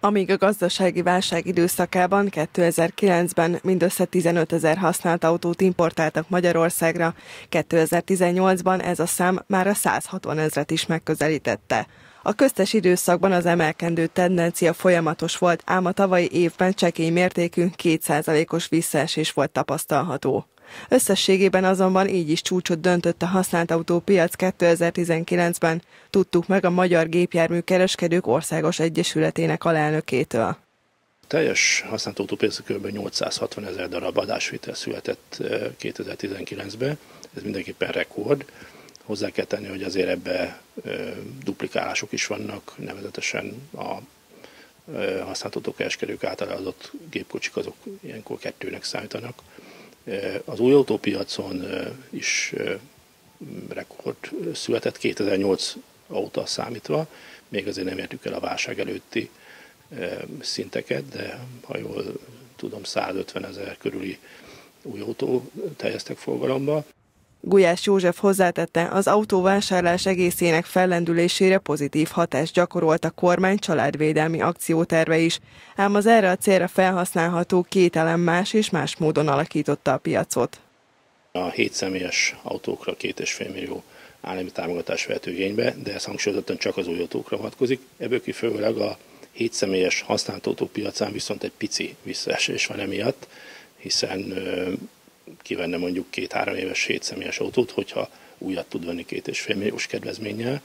Amíg a gazdasági válság időszakában 2009-ben mindössze 15 000 használt autót importáltak Magyarországra, 2018-ban ez a szám már a 160 000-et is megközelítette. A köztes időszakban az emelkedő tendencia folyamatos volt, ám a tavalyi évben csekély mértékű 2%-os visszaesés volt tapasztalható. Összességében azonban így is csúcsot döntött a használt autópiac 2019-ben, tudtuk meg a Magyar Gépjárműkereskedők Országos Egyesületének alelnökétől. A teljes használt autópiacon kb. 860 000 darab adásvétel született 2019-ben, ez mindenképpen rekord. Hozzá kell tenni, hogy azért ebbe duplikálások is vannak, nevezetesen a használt autókereskedők által adott gépkocsik azok ilyenkor 2-nek számítanak. Az új autópiacon is rekord született, 2008 óta számítva, még azért nem értük el a válság előtti szinteket, de ha jól tudom, 150 000 körüli új autó helyeztek forgalomba. Gulyás József hozzátette, az autóvásárlás egészének fellendülésére pozitív hatást gyakorolt a kormány családvédelmi akcióterve is, ám az erre a célra felhasználható két elem más és más módon alakította a piacot. A 7 személyes autókra 2,5 millió állami támogatás vehető igénybe, de ez hangsúlyozottan csak az új autókra vonatkozik. Ebből kifolyólag a 7 személyes használt autók piacán viszont egy pici visszaesés van emiatt, hiszen kivenne mondjuk 2-3 éves 7 személyes autót, hogyha újat tud venni 2,5 milliós kedvezménnyel.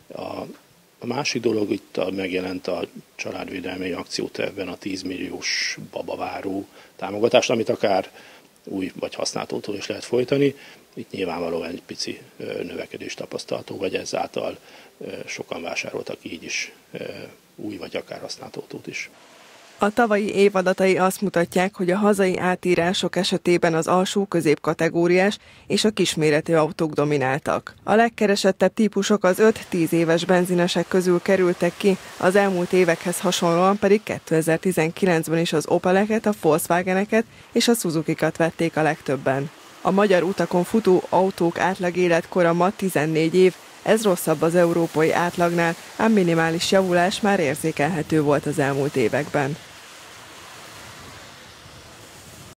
A másik dolog, itt megjelent a családvédelmi akciótervben a 10 milliós babaváró támogatást, amit akár új vagy használt autó is lehet folytani. Itt nyilvánvalóan egy pici növekedés tapasztalható, vagy ezáltal sokan vásároltak így is új vagy akár használt autót is. A tavalyi év adatai azt mutatják, hogy a hazai átírások esetében az alsó-közép kategóriás és a kisméretű autók domináltak. A legkeresettebb típusok az 5-10 éves benzinesek közül kerültek ki, az elmúlt évekhez hasonlóan pedig 2019-ben is az Opeleket, a Volkswageneket és a Suzukikat vették a legtöbben. A magyar utakon futó autók átlag életkora ma 14 év, ez rosszabb az európai átlagnál, ám minimális javulás már érzékelhető volt az elmúlt években.